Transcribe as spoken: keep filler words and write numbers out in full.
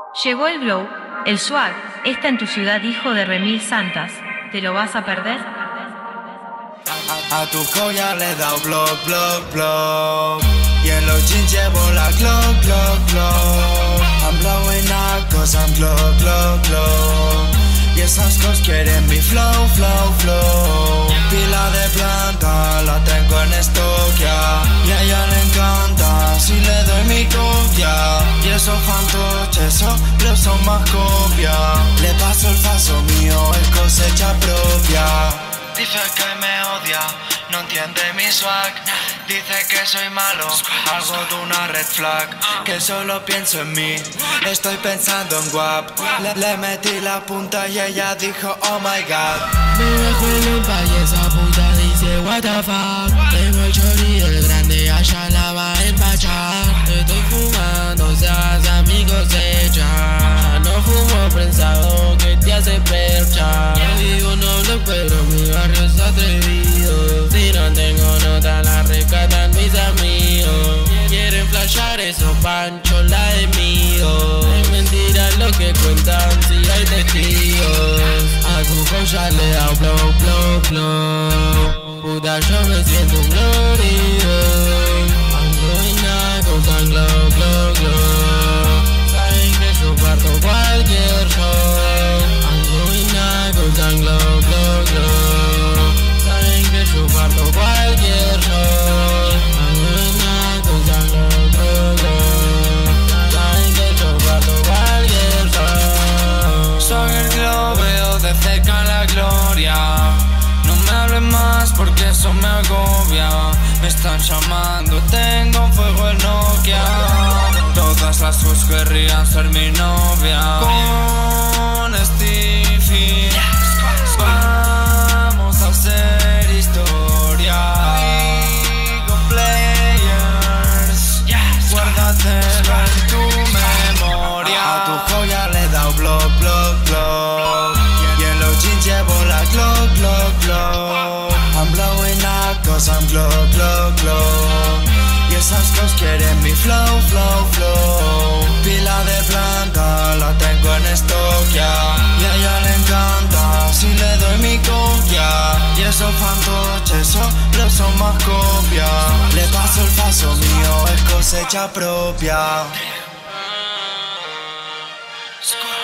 Llegó el glow, el swag, está en tu ciudad, hijo de remil santas. ¿Te lo vas a perder? A, a tu joya le he dado block, block, block. Y en los jeans llevo la glock, glock, glock. I'm blowing up cause I'm glock, glock, glock. Y esas cosas quieren mi flow, flow, flow. Pila de planta, la tengo en stock ya. Y a ella le encanta si le doy mi copia. Y esos fantoches solo son más copia. Le paso el paso mío, es cosecha propia. Dice que me odia, no entiende mi swag. Dice que soy malo, algo de una red flag. Que solo pienso en mí, estoy pensando en guap. Le, le metí la punta y ella dijo oh my god. Me bajo el lumpa y esa puta dice what the fuck. Tengo el chori el grande, allá la va a empachar. Estoy fumando, seas mi cosecha. Ya no fumo prensado que te hace percha. No digo noble pero mi barrio es atrevido. Si no tengo nota la rescatan mis amigos. Quieren flashar esos panchos, la de mío. Es mentira lo que cuentan si hay testigos. A Cuco ya le he dado blow, blow, blow. Puta yo me siento un glorio. I'm going out cause I'm glow, glow, glow. Saben que yo parto cualquier show. I'm going out cause I'm glow, glow, glow. Saben que yo parto cualquier show. I'm going out cause I'm glow, glow, glow. Saben que yo parto cualquier show. Soy el glow, veo de cerca la gloria. No me hables más porque eso me agobia. Me están llamando, tengo fuego el Nokia. Todas las sus querrían ser mi novia. Con Stevie vamos a hacer historia. League of Players, guárdatelo en tu memoria. A tu joya le he dado block, block, block. Y en los jeans llevo la glock, glock, glock. I'm blowing up cause I'm glock, glock, glock. Y esas cosas quieren mi flow, flow, flow. Pila de planta, la tengo en stock ya. Y a ella le encanta si le doy mi copia. Y esos fantoches solo son más copia. Le paso el paso mío, es cosecha propia.